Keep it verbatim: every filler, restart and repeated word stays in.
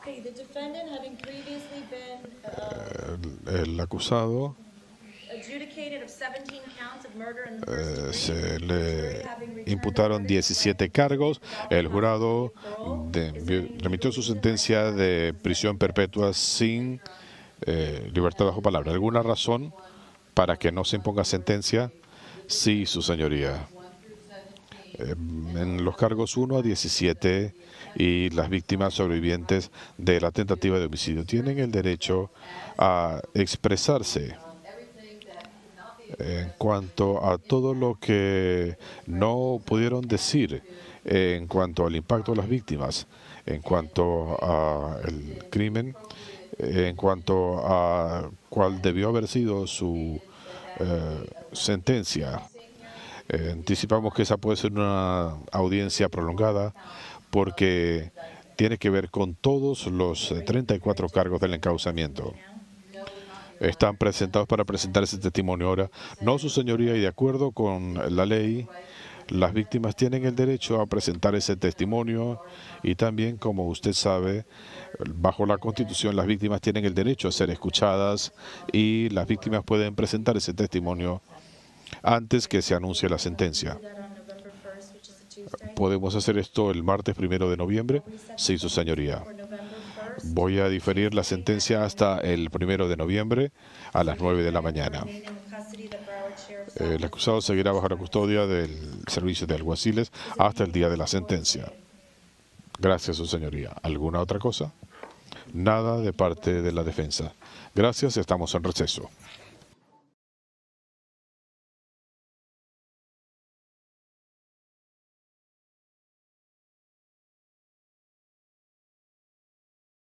Okay, the defendant having previously been uh, El, el acusado adjudicated of seventeen counts of murder in the eh, first degree, se the le jury having returned a imputaron verdict diecisiete granting cargos. without El jurado parole. de- Is there envió- any remitió legal su reason why sentencia the de sentence prisión is different? perpetua sin eh, libertad bajo palabra. ¿Alguna razón para que no se imponga sentencia? Sí, su señoría. Eh, en los cargos uno a diecisiete y las víctimas sobrevivientes de la tentativa de homicidio tienen el derecho a expresarse en cuanto a todo lo que no pudieron decir en cuanto al impacto de las víctimas, en cuanto al crimen, en cuanto a cuál debió haber sido su eh, sentencia. Eh, anticipamos que esa puede ser una audiencia prolongada porque tiene que ver con todos los eh, treinta y cuatro cargos del encauzamiento. Están presentados para presentar ese testimonio ahora. No, su señoría, y de acuerdo con la ley, las víctimas tienen el derecho a presentar ese testimonio y también, como usted sabe, bajo la Constitución, las víctimas tienen el derecho a ser escuchadas y las víctimas pueden presentar ese testimonio antes que se anuncie la sentencia. ¿Podemos hacer esto el martes primero de noviembre? Sí, su señoría. Voy a diferir la sentencia hasta el primero de noviembre a las nueve de la mañana. El acusado seguirá bajo la custodia del servicio de alguaciles hasta el día de la sentencia. Gracias, su señoría. ¿Alguna otra cosa? Nada de parte de la defensa. Gracias, estamos en receso.